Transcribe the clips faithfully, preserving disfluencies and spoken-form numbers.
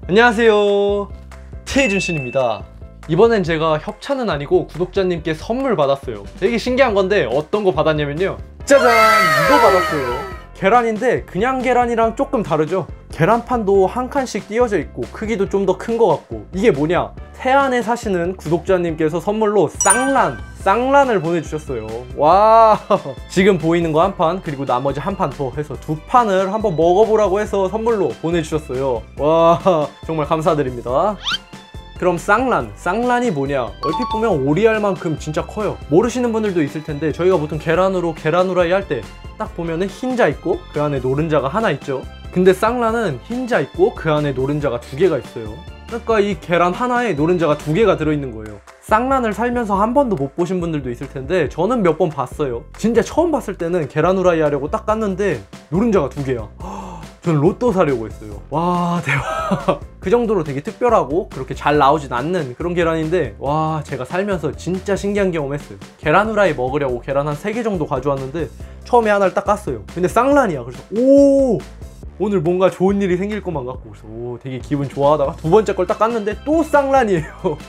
안녕하세요, 최준신입니다. 이번엔 제가 협찬은 아니고 구독자님께 선물 받았어요. 되게 신기한 건데 어떤 거 받았냐면요, 짜잔! 이거 받았어요. 계란인데 그냥 계란이랑 조금 다르죠. 계란판도 한 칸씩 띄어져 있고 크기도 좀 더 큰 것 같고, 이게 뭐냐, 태안에 사시는 구독자님께서 선물로 쌍란 쌍란을 보내주셨어요. 와, 지금 보이는 거 한 판, 그리고 나머지 한 판 더 해서 두 판을 한번 먹어보라고 해서 선물로 보내주셨어요. 와, 정말 감사드립니다. 그럼 쌍란, 쌍란이 뭐냐, 얼핏 보면 오리알만큼 진짜 커요. 모르시는 분들도 있을 텐데, 저희가 보통 계란으로 계란 후라이 할 때 딱 보면은 흰자 있고 그 안에 노른자가 하나 있죠. 근데 쌍란은 흰자 있고 그 안에 노른자가 두 개가 있어요. 그러니까 이 계란 하나에 노른자가 두 개가 들어있는 거예요. 쌍란을 살면서 한 번도 못 보신 분들도 있을 텐데, 저는 몇 번 봤어요. 진짜 처음 봤을 때는 계란 후라이 하려고 딱 깠는데 노른자가 두 개야. 저는 로또 사려고 했어요. 와, 대박. 그 정도로 되게 특별하고 그렇게 잘 나오진 않는 그런 계란인데, 와, 제가 살면서 진짜 신기한 경험했어요. 계란 후라이 먹으려고 계란 한 세 개 정도 가져왔는데 처음에 하나를 딱 깠어요. 근데 쌍란이야. 그래서 오, 오늘 뭔가 좋은 일이 생길 것만 같고, 그래서 오, 되게 기분 좋아하다가 두 번째 걸 딱 깠는데 또 쌍란이에요.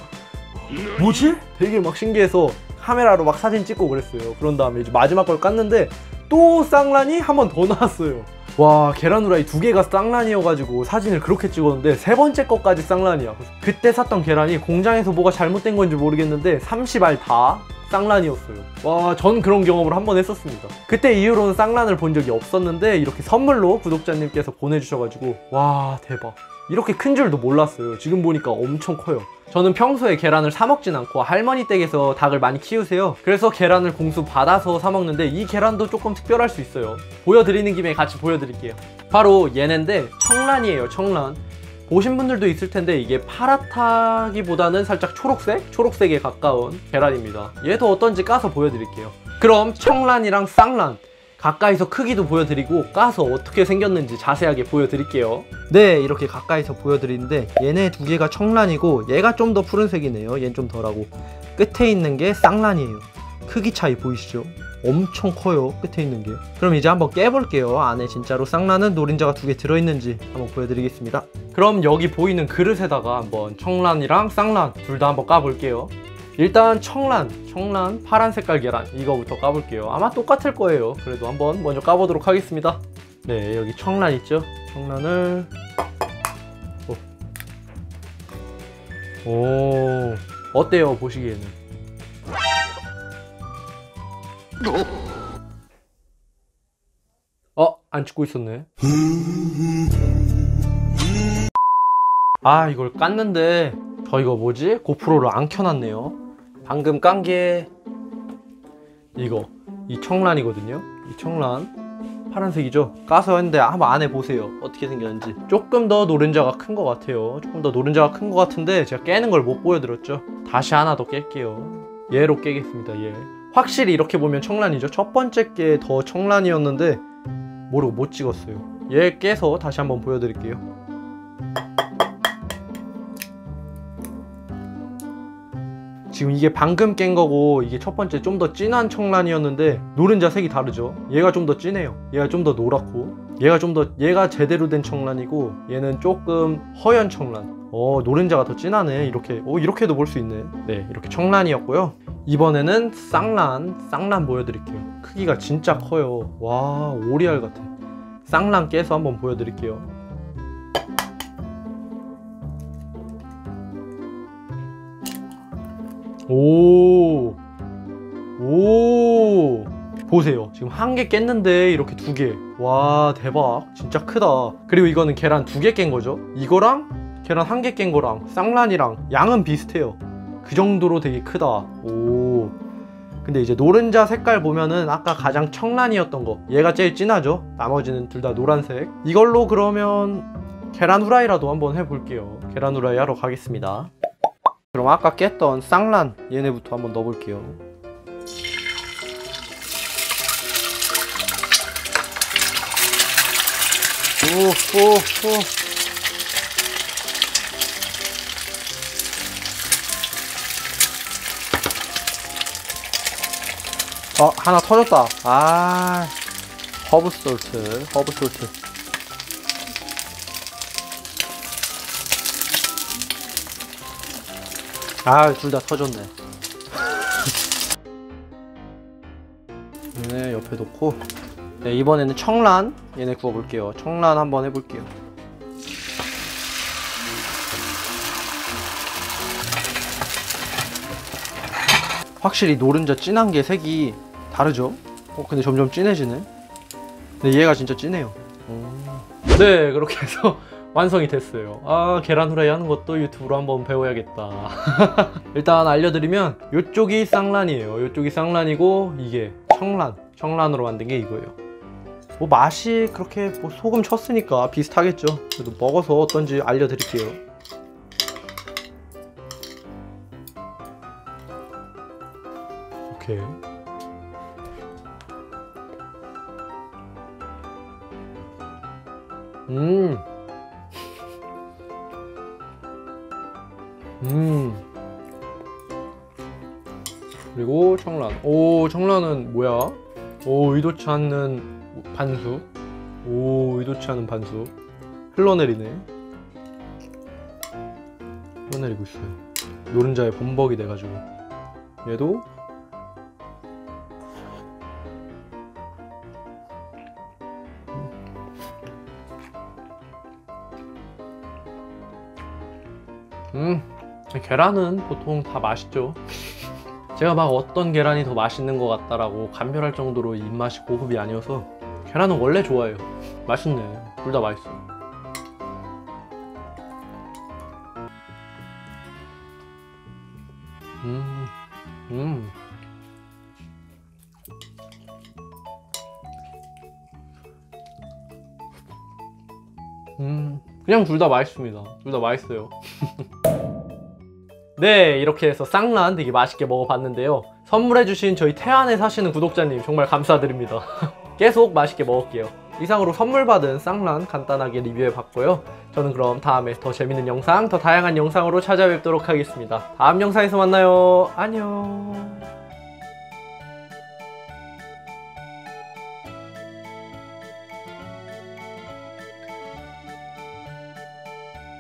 뭐지? 되게 막 신기해서 카메라로 막 사진 찍고 그랬어요. 그런 다음에 이제 마지막 걸 깠는데 또 쌍란이 한 번 더 나왔어요. 와, 계란 후라이 두 개가 쌍란이어가지고 사진을 그렇게 찍었는데 세 번째 거까지 쌍란이야. 그때 샀던 계란이 공장에서 뭐가 잘못된 건지 모르겠는데 삼십 알 다 쌍란이었어요. 와, 전 그런 경험을 한 번 했었습니다. 그때 이후로는 쌍란을 본 적이 없었는데 이렇게 선물로 구독자님께서 보내주셔가지고, 와, 대박. 이렇게 큰 줄도 몰랐어요. 지금 보니까 엄청 커요. 저는 평소에 계란을 사 먹진 않고 할머니 댁에서 닭을 많이 키우세요. 그래서 계란을 공수 받아서 사 먹는데 이 계란도 조금 특별할 수 있어요. 보여드리는 김에 같이 보여드릴게요. 바로 얘네인데 청란이에요. 청란. 보신 분들도 있을 텐데 이게 파랗다기보다는 살짝 초록색? 초록색에 가까운 계란입니다. 얘도 어떤지 까서 보여드릴게요. 그럼 청란이랑 쌍란 가까이서 크기도 보여드리고 까서 어떻게 생겼는지 자세하게 보여드릴게요. 네, 이렇게 가까이서 보여드리는데 얘네 두 개가 청란이고 얘가 좀 더 푸른색이네요. 얘는 좀 덜하고 끝에 있는 게 쌍란이에요. 크기 차이 보이시죠? 엄청 커요, 끝에 있는 게. 그럼 이제 한번 깨볼게요. 안에 진짜로 쌍란은 노른자가 두 개 들어있는지 한번 보여드리겠습니다. 그럼 여기 보이는 그릇에다가 한번 청란이랑 쌍란 둘 다 한번 까볼게요. 일단 청란, 청란 파란 색깔 계란 이거부터 까볼게요. 아마 똑같을 거예요. 그래도 한번 먼저 까보도록 하겠습니다. 네, 여기 청란 있죠? 청란을 오, 오, 어때요, 보시기에는? 어? 안 찍고 있었네. 아, 이걸 깠는데 저 이거 뭐지? 고프로를 안 켜놨네요. 방금 깐 게 이거, 이 청란이거든요. 이 청란 파란색이죠? 까서 했는데 한번 안에 보세요. 어떻게 생겼는지. 조금 더 노른자가 큰 것 같아요. 조금 더 노른자가 큰 것 같은데 제가 깨는 걸 못 보여드렸죠. 다시 하나 더 깰게요. 얘로 깨겠습니다. 얘. 확실히 이렇게 보면 청란이죠. 첫 번째 게 더 청란이었는데 모르고 못 찍었어요. 얘 깨서 다시 한번 보여드릴게요. 지금 이게 방금 깬 거고, 이게 첫 번째 좀 더 진한 청란이었는데 노른자 색이 다르죠. 얘가 좀 더 진해요. 얘가 좀 더 노랗고, 얘가 좀 더, 얘가 제대로 된 청란이고 얘는 조금 허연 청란. 어, 노른자가 더 진하네. 이렇게, 오, 이렇게도 볼 수 있네. 네, 이렇게 청란이었고요. 이번에는 쌍란, 쌍란 보여드릴게요. 크기가 진짜 커요. 와, 오리알 같아. 쌍란 깨서 한번 보여드릴게요. 오, 오, 보세요. 지금 한 개 깼는데 이렇게 두 개. 와, 대박. 진짜 크다. 그리고 이거는 계란 두 개 깬 거죠. 이거랑 계란 한 개 깬 거랑 쌍란이랑 양은 비슷해요. 그 정도로 되게 크다. 오. 근데 이제 노른자 색깔 보면은 아까 가장 청란이었던 거, 얘가 제일 진하죠. 나머지는 둘 다 노란색. 이걸로 그러면 계란 후라이라도 한번 해볼게요. 계란 후라이 하러 가겠습니다. 그럼 아까 깼던 쌍란 얘네부터 한번 넣어볼게요. 오, 오, 오. 어, 하나 터졌다. 아, 허브 솔트, 허브 솔트. 아, 둘 다 터졌네. 네, 옆에 놓고. 네, 이번에는 청란 얘네 구워볼게요. 청란 한번 해볼게요. 확실히 노른자 진한 게 색이 다르죠? 어, 근데 점점 진해지네. 근데 얘가 진짜 진해요. 네, 그렇게 해서 완성이 됐어요. 아, 계란 후라이 하는 것도 유튜브로 한번 배워야겠다. 일단 알려드리면 요쪽이 쌍란이에요. 요쪽이 쌍란이고 이게 청란. 청란으로 만든 게 이거예요. 뭐 맛이 그렇게 뭐 소금 쳤으니까 비슷하겠죠. 그래도 먹어서 어떤지 알려드릴게요. 오케이. 음. 음. 그리고 청란. 오, 청란은 뭐야? 오, 의도치 않는 반숙. 오, 의도치 않은 반숙. 흘러내리네. 흘러내리고 있어요. 노른자에 범벅이 돼가지고. 얘도 음, 계란은 보통 다 맛있죠. 제가 막 어떤 계란이 더 맛있는 것 같다라고 감별할 정도로 입맛이 고급이 아니어서 계란은 원래 좋아해요. 맛있네. 둘 다 맛있어. 음, 음. 음, 그냥 둘 다 맛있습니다. 둘 다 맛있어요. 네, 이렇게 해서 쌍란 되게 맛있게 먹어봤는데요. 선물해주신 저희 태안에 사시는 구독자님 정말 감사드립니다. 계속 맛있게 먹을게요. 이상으로 선물 받은 쌍란 간단하게 리뷰해봤고요. 저는 그럼 다음에 더 재밌는 영상, 더 다양한 영상으로 찾아뵙도록 하겠습니다. 다음 영상에서 만나요. 안녕.